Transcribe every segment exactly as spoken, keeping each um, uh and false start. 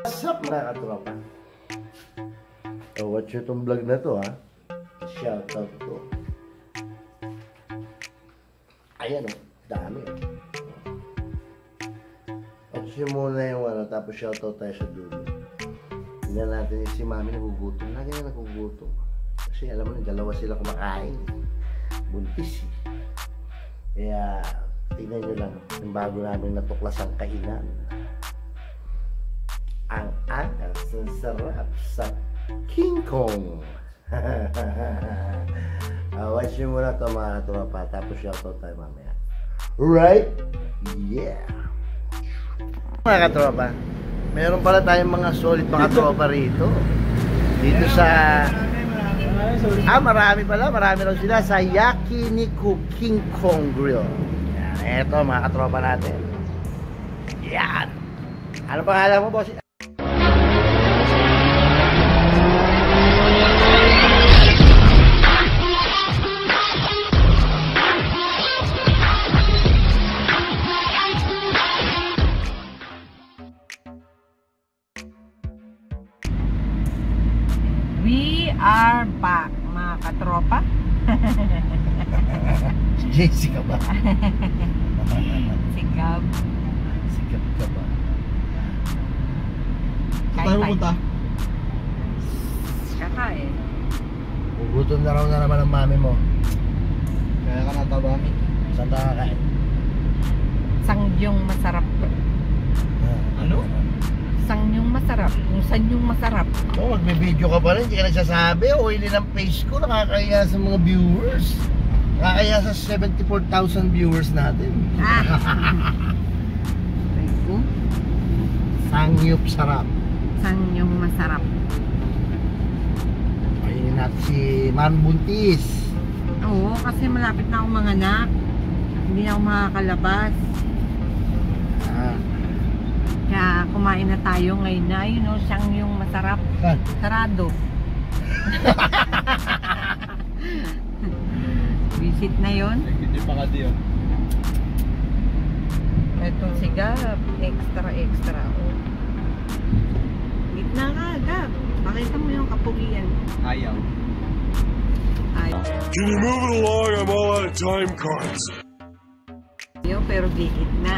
What's up mga katropa? So watch nyo itong vlog na to ha. Shoutout to. Ayan o, dami o. Watch nyo muna yung ano, tapos shoutout tayo sa dulo. Tingnan natin si mami nagugutom. Lagi na nagugutom. Kasi alam mo na, dalawa sila kumakain. Buntis eh. Kaya tingnan nyo lang yung bago namin natuklas ang kainan. Ang angas ng sarap sa King Kong. uh, watch nyo muna ito mga katropa. Tapos shoutout tayo mamaya. Right? Yeah! Mga katropa, meron pala tayong mga solid mga tropa rito. Dito sa... Ah, marami pala. Marami lang sila sa Yakiniku King Kong Grill. Yan. Eto mga katropa natin. Yan! Ano pangalan mo, boss? We are back, mga katropa. Si Jessica ba? Si Gab. Si Gab ka ba? Saan tayo pupunta? Kakain. Ugutom na raw na naman ang mami mo. Kaya ka nataba. Saan tayo kakain? Sangyong masarap. Ano? Sangyong masarap. Kung sanyong masarap. Oh, magbe-video ka pa rin, hindi ka nagsasabi. O, hindi ng face ko, nakakaya sa mga viewers. Nakakaya sa seventy-four thousand viewers natin. Ah! Ito. Sangyup sarap. Sangyong masarap. Ayun natin si Man Buntis. Oo, kasi malapit na akong manganak. Hindi na ako makakalabas. Ah. Kaya kumain na tayo ngayon na. Ayun o, sangyong masarap. Ah. Sarado. Visit na yon. Hindi pa ka diyo. Itong si Gab, extra extra. Oh. Gitna ka, Gab. Pakita mo yung kapugian. Ayaw. Ay. Can you move it along? I'm all out of time cards. Yo, pero di gitna.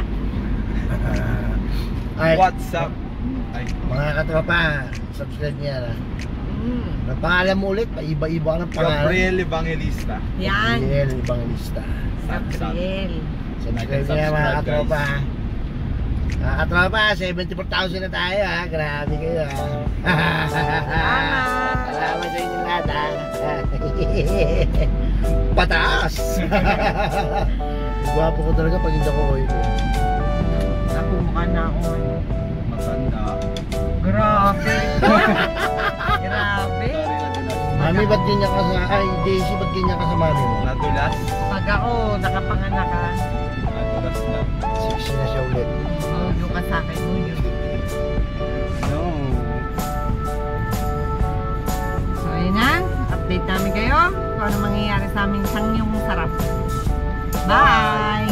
Ay, What's up? Ay. mga katropa, subscribe niya na. Mm. Ang pangalan mo ulit, paiba-iba ka ng pangalan. Gabriel Evangelista. Yan. Gabriel Evangelista. Gabriel. Subscribe niya mga katropa. Mga katropa, seventy-four thousand na tayo ha. Grabe kayo ha. Salamat. Salamat sa inyo lahat ha. Pataas! Gwapo ko talaga pag hindi ako oil. Ako mukha na ako. Matanda. Grabe. Grabe. Mami, ba't ganyan ka sa... Ay, Daisy, ba't ganyan ka sa mami mo? Nadulas. Pag ako nakapanganak ka, Nadulas na. Sexy na siya ulit. audio ka sa akin mo yun. No. So ayun na, update namin kayo kung ano mangyayari sa aming sangyong sarap. Bye!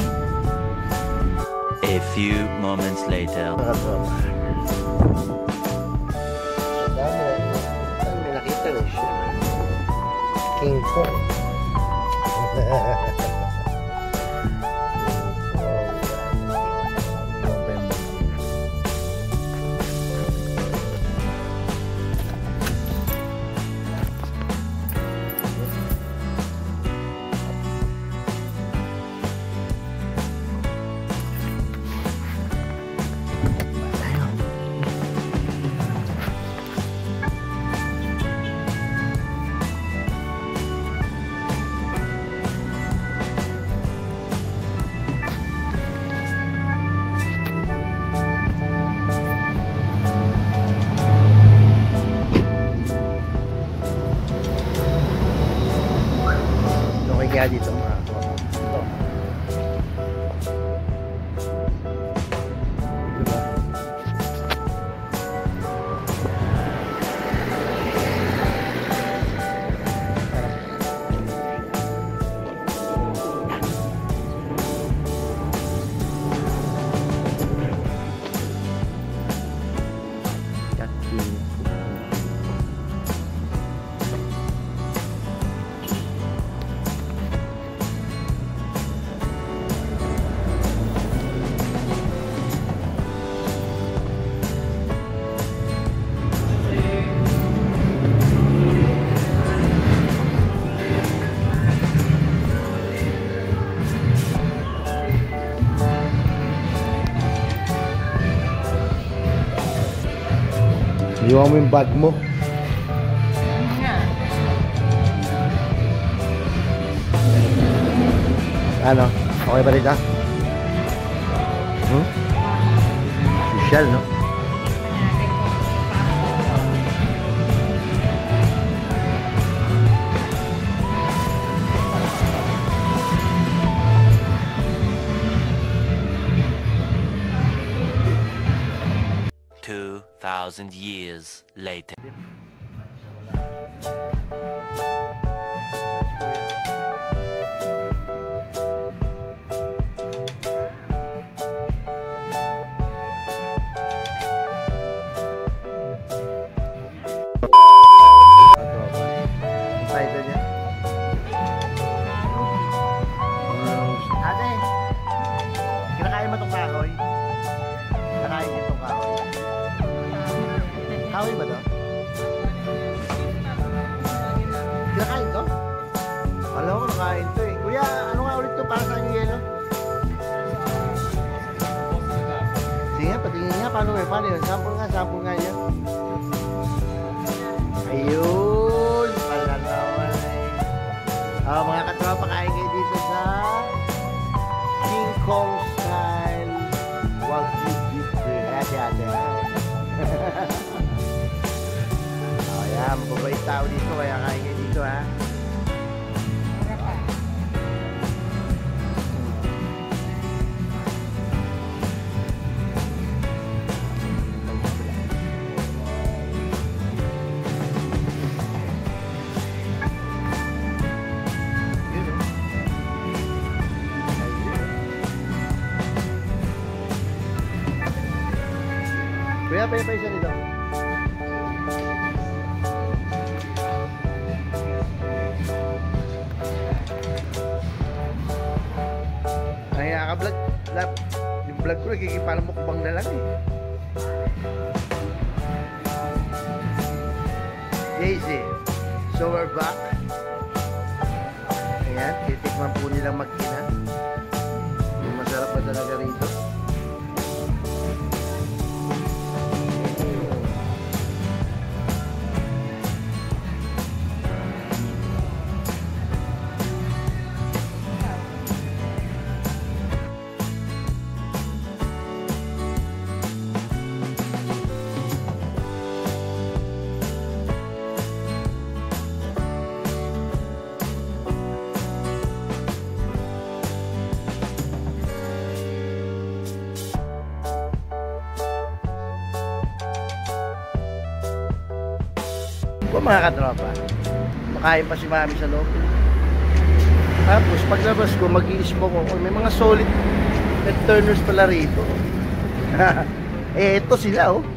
A few moments later. Mga katropa. Sa dami na. Saan may nakita rin siya? King Kong. Iwan mo yung bag mo. Ano nga? Ano? Okay ba rito? Hmm? Social, no? Two thousand years later. Title niya? Ate, kinakain mo itong kahoy? Kinakain niyo itong kahoy? Kahoy ba ito? Kinakain to? Alam ko, nakain to eh. Kuya, ano nga ulit to? Para saan yung yelo? Sige nga, patingin nga. Paano eh? Paano yun? Sample nga, sample nga yan. Ayun! Pala naman eh. Oh, mga katropa, kain kayo dito sa King Kong style Wagyu beef burger. Ate, ate. Oh, yan. Mababait tao dito. Kaya kain kayo dito, ha? Kuya, pwede pa isa dito. Ay, naka-vlog. Yung vlog ko, nagkikipalang mukbang na lang eh. Daisy. So we're back. Ayan, titikman po nilang magkina. Yung masarap pa talaga rito. Po mga katropa, makain pa si mami sa loob. Tapos paglabas ko, mag-i-smoke ako. May mga solid head turners pala rito. Eh, ito sila oh.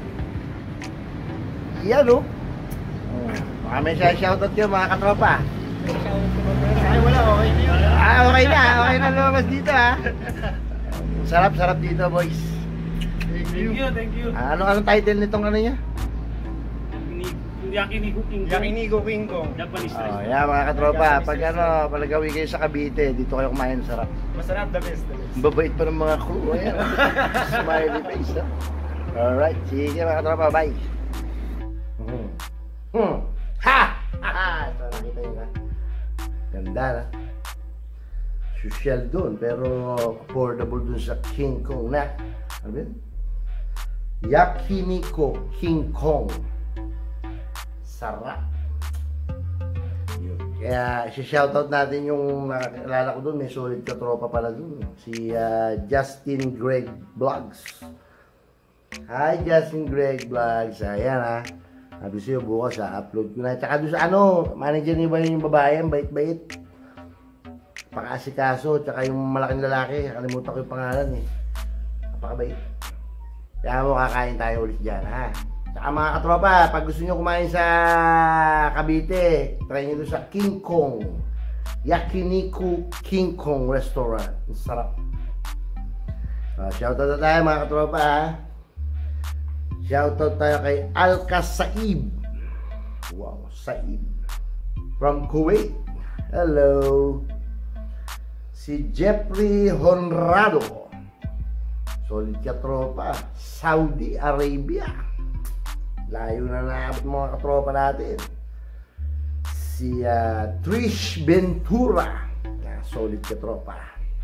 Yan oh. Baka may shoutout yun mga katropa. Ay wala, okay na yun. Ah, okay na, okay na lumabas dito ha. Sarap, sarap dito boys. Thank you, thank you. Ah, ano, anong title nitong ano niya? Yakiniku King Kong. Yakiniku King Kong. Japanese Oh, yeah, mga katropa, pag ano, palagawi kayo sa Cavite, dito kayo kumain, sarap. Masarap, the best, the best. Babait pa ng mga crew, ayan. Smiley face, ha? Alright, sige mga katropa, bye. Hmm. Hmm. Ha! Ha! So, nakita yun, ha? Ganda, na. Social dun, pero affordable dun sa King Kong na. Ano yun? Yakiniku King Kong. Sarap. Yun. Kaya isi-shoutout natin yung nakakilala ko doon, may solid katropa pala doon. Si uh, Justin Greg Vlogs. Hi Justin Greg Vlogs. Ayan ha. Sabi sa'yo bukas ha, upload ko na. Tsaka doon sa ano, manager niyo ba yung babae, ang bait-bait. Pakasikaso, tsaka yung malaking lalaki, kalimutan ko yung pangalan eh. Napakabait. Kaya mo kakain tayo ulit dyan ha. Saka mga katropa, pag gusto nyo kumain sa Cavite, try nyo doon sa King Kong Yakiniku King Kong Restaurant. Ang sarap. uh, Shoutout na tayo mga katropa ha. Shoutout tayo kay Alka Saib. Wow, Saib from Kuwait. Hello. Si Jeffrey Honrado, solid katropa, Saudi Arabia. Layo na naabot mga katropa natin. Si uh, Trish Ventura. Yan, solid katropa.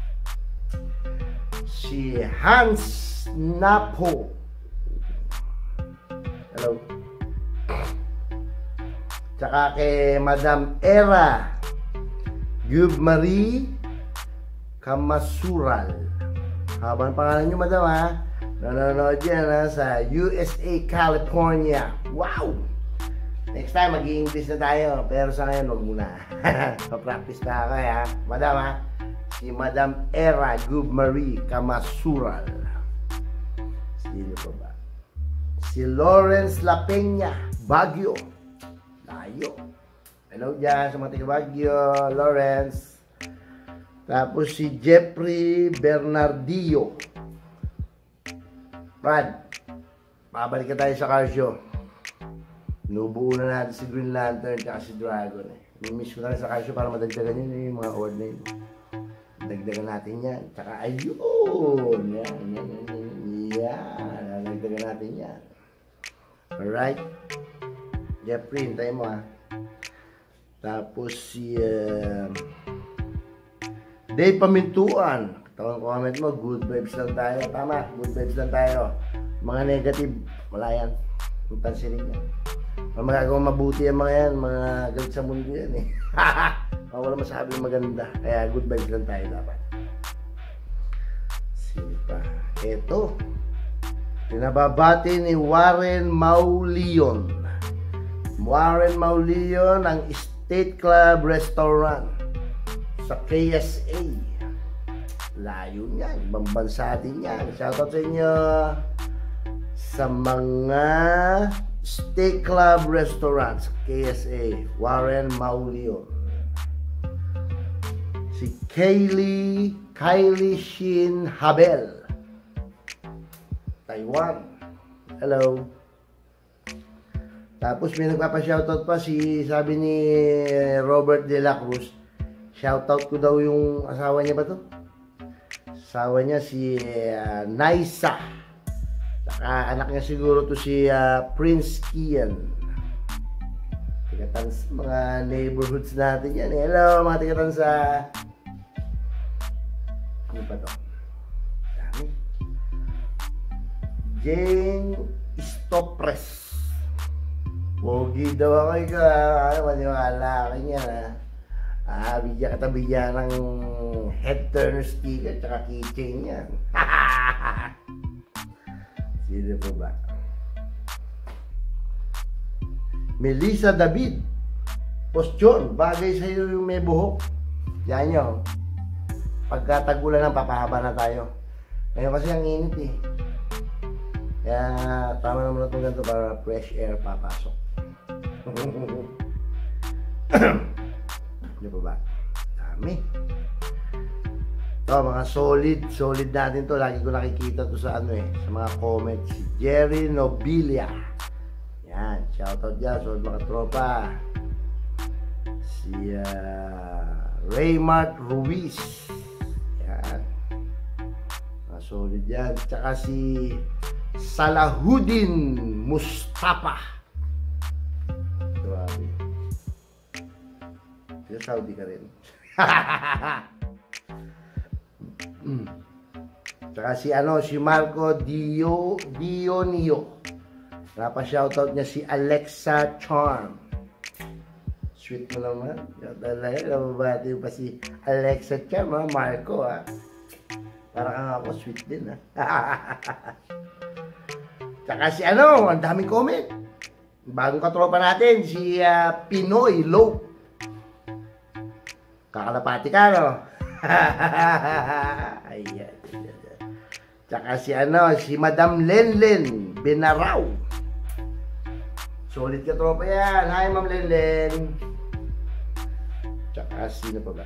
Si Hans Napo. Hello. Tsaka kay Madam Era Gub Marie Kamasural. Habang pangalan nyo, madam, ha? Nanonood yan, ha? Sa U S A, California. Wow! Next time, mag-i-English na tayo. Pero sa ngayon, huwag muna. Pa-practice na ako, ha? Madam, ha? Si Madam Era Gub Marie Kamasural. Sino pa ba? Si Lawrence La Peña Baguio. Layo. Hello dyan sa mga taga Baguio, Lawrence. Tapos si Jeffrey Bernardillo. Brad, pabalik ka tayo sa car show. Nubuo na natin si Green Lantern at si Dragon. Eh. Nimiss ko na rin sa car show para madagdagan yun yung mga award na yun. Dagdagan natin yan. Tsaka ayun. Yan, yan, yan, yan. Yan. Dagdagan natin yan. Alright. Jeffrey, hintayin mo, ha. Tapos si uh, Dave Pamintuan. Tawang comment mo, good vibes lang tayo. Tama, good vibes lang tayo. Mga negative, wala yan. Huwag pansinin yan. Mga magagawa mabuti yan mga yan. Mga galit sa mundo yan, eh. Wala masabi maganda. Kaya good vibes lang tayo dapat. Sino pa? Eto. Pinababati ni Warren Mauleon. Warren Mauleon ang State Club Restaurant sa K S A. Layo niyan. Ibang bansa din yan. Shoutout sa inyo sa mga State Club Restaurant sa K S A. Warren Mauleon. Si Kaylee Kylie Shin Habel, Taiwan. Hello. Tapos may nagpapa-shoutout pa si, sabi ni Robert De La Cruz, shoutout ko daw yung asawa niya ba to? Asawa niya si uh, Naisa. Saka anak niya siguro to si uh, Prince Kian. Tigatans, mga neighborhoods natin yan. Hello mga tigatansa. Ano pa to? Dami. Jane Stopres. Pogi daw ako ikaw, ha? Maniwala ka niya, ha? Ah, bigyan ka bigyan ng head turner sticker tsaka keychain yan. Sino po ba? Melissa David. Postyon, bagay sa'yo yung may buhok. Yan nyo. Pagkatagulan ng papahaba na tayo. Ngayon kasi ang init, eh. Kaya tama naman na itong ganito para fresh air papasok. Ano pa ba? Dami. Ito, mga solid, solid natin to. Lagi ko nakikita to sa ano eh, sa mga comments. Si Jerry Nobilia. Yan, shoutout dyan. Solid mga tropa. Si uh, Raymart Ruiz. Yan. Mga solid yan. Tsaka si Salahuddin Mustafa. Grabe. Kaya Saudi ka rin. mm. Tsaka si ano, si Marco Dio, Dionio. Napa-shoutout niya si Alexa Charm. Sweet mo naman. Talaga, nababati pa si Alexa Charm, ha? Marco, ha? Para kang ako, sweet din, ha? Tsaka si ano, ang daming comment. Bagong katropa natin, si uh, Pinoy Low. Kakalapati ka, no? Ayan. Tsaka si ano, si Madam Lenlen Benaraw. Solid katropa yan. Hi, Ma'am Lenlen. Tsaka sino pa ba?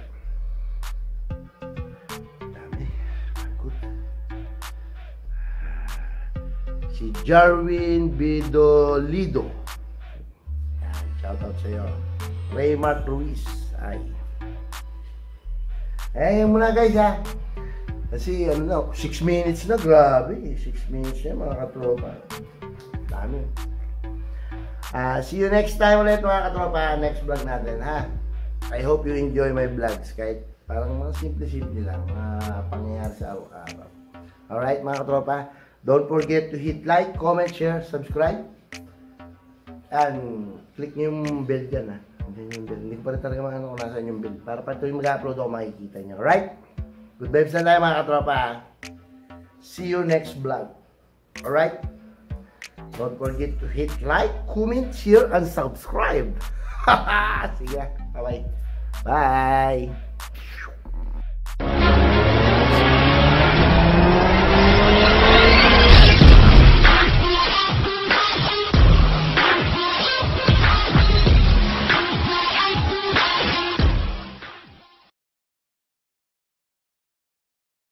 Dami. Good. Si Jarwin Bidolido. Yan, shoutout sa iyo. Raymart Ruiz. Ay. Eh, yun muna guys, ha. Kasi ano na, six minutes na, grabe. six minutes na mga katropa. Dami. Ah, see you next time ulit mga katropa. Next vlog natin, ha? I hope you enjoy my vlogs. Kahit parang mga simple-simple lang. Mga pangyayari sa araw-araw. Alright mga katropa. Don't forget to hit like, comment, share, subscribe. And click nyo yung bell dyan, ha? Yung bell. Hindi ko pa rin talaga mga ano kung nasaan yung bell. Para pa ito yung mag-upload ako makikita nyo. Alright? Good vibes na tayo mga katropa, ha? See you next vlog. Alright? Don't forget to hit like, comment, share, and subscribe. Sige, bye-bye. Bye!